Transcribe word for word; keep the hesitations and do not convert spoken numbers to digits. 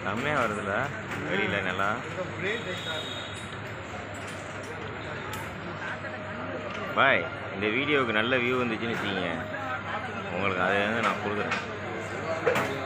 செம்மையாக வருதுல்ல வெளியில் நல்லா. பாய், இந்த வீடியோவுக்கு நல்ல வியூ வந்துச்சுன்னு வச்சுக்கிங்க, உங்களுக்கு அதை வந்து நான் கொடுக்குறேன்.